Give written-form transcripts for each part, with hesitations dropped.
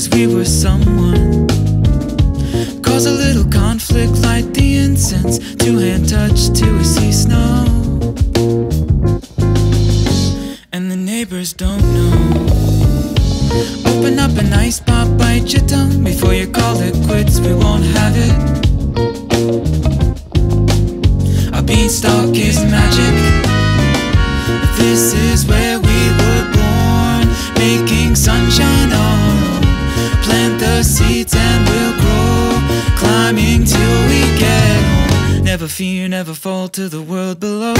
cause we were someone. Cause a little conflict, light the incense, two-hand touch till we see snow. And the neighbors don't know. Open up an ice pop, bite your tongue before you call it quits, we won't have it. A beanstalk is magic. This is where we were born, making sunshine on. Plant the seeds and we'll grow, climbing till we get home. Never fear, never fall to the world below.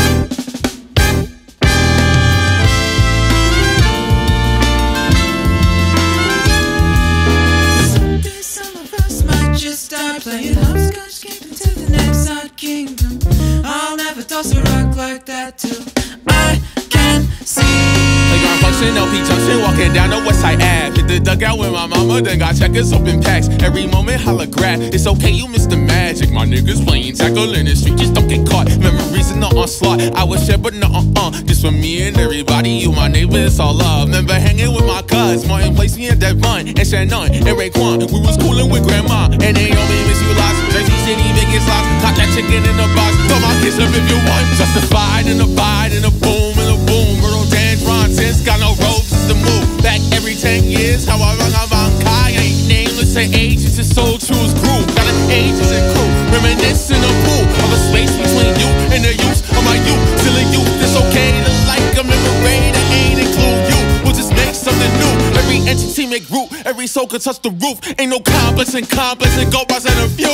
Someday some of us might just die playing hopscotch, skipping to the next side kingdom. I'll never toss a rock like that till I can see. Playground function, LP junction, walking down the west side Ave. Hit the dugout with my mama, then got checkers open packs. Every moment holograph, it's okay, you missed the magic. My niggas playing tackle in the street, just don't get caught. Memories in the onslaught, I was share but no This for me and everybody, you my neighbors, all love. Remember hanging with my cuz, Martin placed me in Devon, and Shannon, and Raekwon. We was coolin' with grandma, and they only miss you lots. Jersey City, Vegas lots, caught that chicken in the box. Throw my kiss up if you want. Justified in a bide, in a boom, in a boom. Rhododendron, since got no robes, it's the move. Back every 10 years, how I run around Kai. Ain't nameless at age, it's just so true, it's groove. Got an ages and crew, reminisce in a pool of a space between you and the use of my youth. Still a youth, it's okay to like a memory that ain't include you. We'll just make something new. Every entity make root, every soul could touch the roof. Ain't no complex and go bars and a view.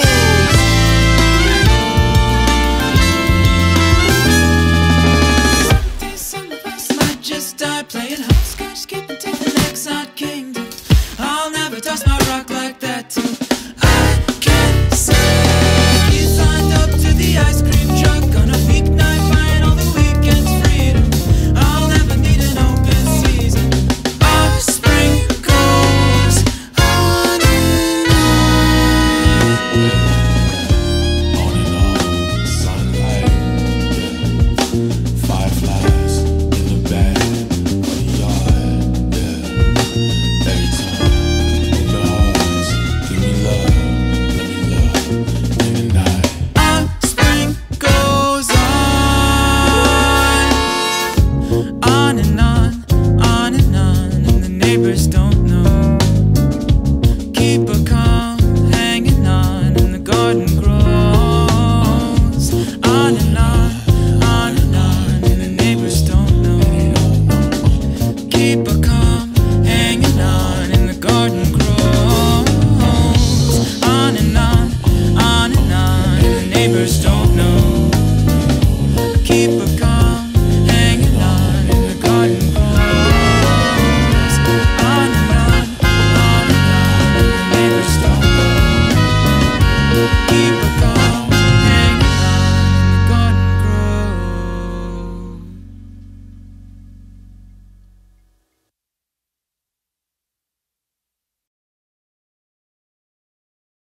Just die playing hopscotch, skipping to the next side kid.